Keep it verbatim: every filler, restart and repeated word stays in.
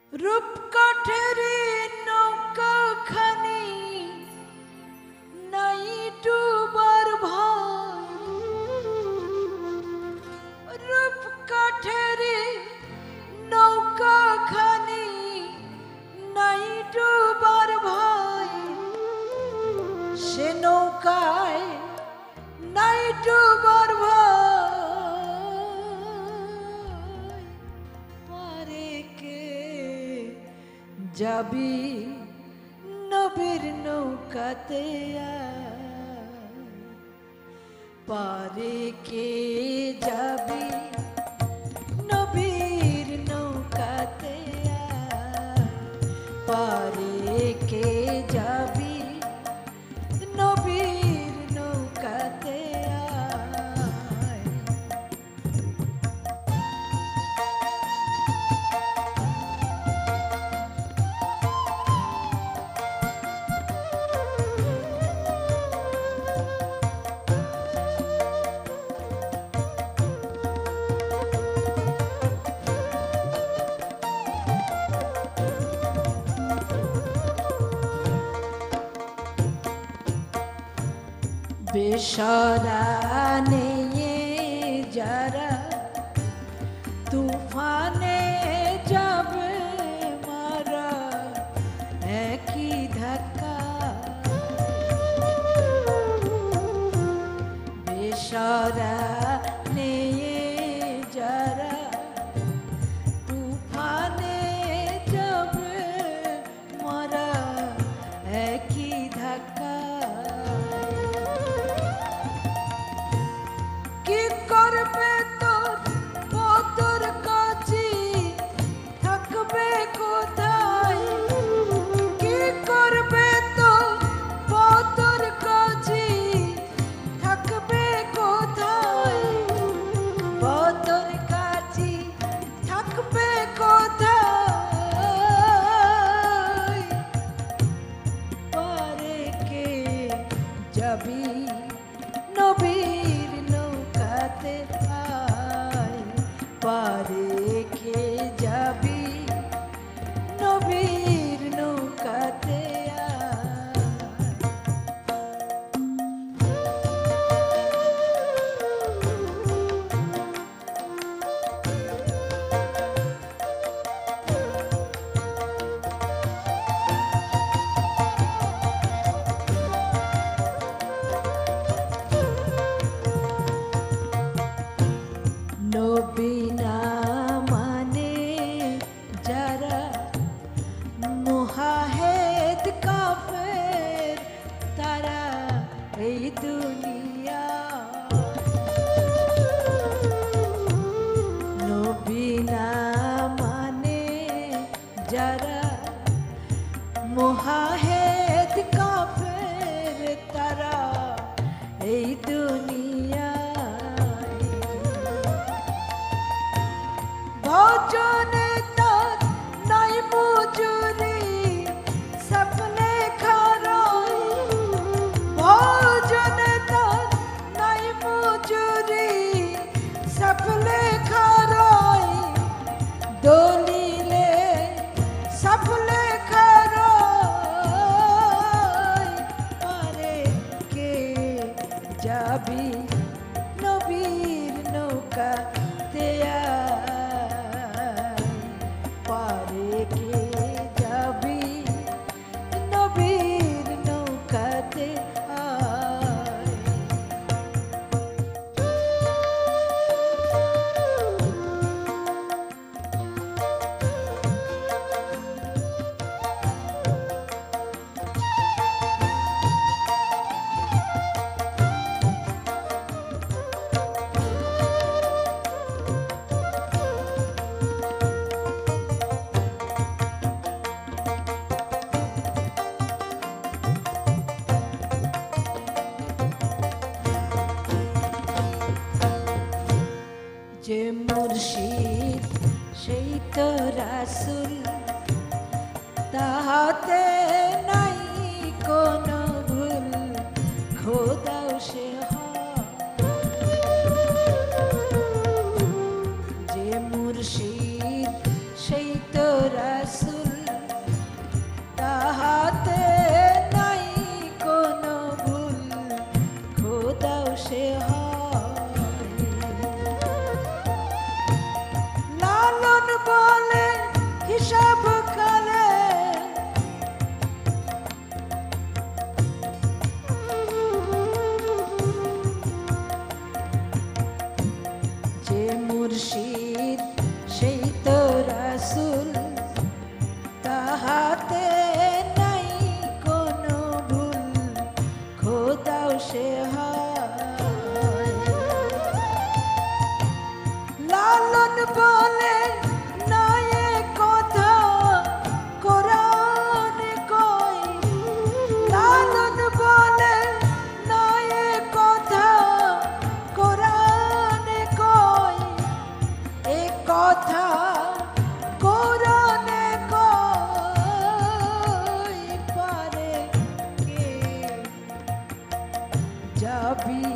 রূপকাঠের নৌকা খানি নাই ডুবার ভয়, রূপকাঠের নৌকা খানি নাই ডুবার ভয়, সে নৌকায় নাই ডুবার ভয়, পারে কে যাবি নবীর নৌকাতে আয়, পারে কে যাবি নবীর নৌকাতে আয়, পারে কে যাবি নবীর নৌকাতে আয়। বেসরা নিয়ে যারা তুফানে যাবে মারা একই ধাক্কা, বেসরা নিয়ে যারা তুফানে যাবে মারা একই ধাক্কা, কি করবে তোর পতর কাছে থাকবে কোথায়, কি করবে তোর পতর কাছে থাকবে কোথায়, পতর কাছে থাকবে কোথায়, পারে কে যাবি নবীর নৌকাতে আয়, পারে কে যাবি নবীর নৌকাতে আয়। নবী না মানে যারা মুহাহিদ কাফের, তারা এই দুনিয়া, নবী না মানে যারা মুহাহিদ কাফের, তারা এই দুনিয়া, ভজনে তার নাই মজুরি সপনে খারাই, ভজনে তার নাই মজুরি সপনে খারাই, দলিলে সপনে খারাই, পারে কে যাবি নবীর নৌকাতে আয়, পারে কে যাবি নবীর নৌকাতে আয়। যে মুর্শিদ সেই তো রাসূল, তাহাতে নাই কোনো ভুল, খোদাও সে হয়, যে মুর্শিদ সেই তো রাসূল। সে হয়। লালন বলে হিসাব কালে যে মুর্শিদ সেই তো রাসূল, তাহাতে নাই কোনো ভুল, খোদাও সে হয়। লালন বলে নয় কথা কোরআনে কয়, লালন বলে নয় কথা কোরআনে কয়, এ কথা কোরআনে কয় পারে কে? যাবি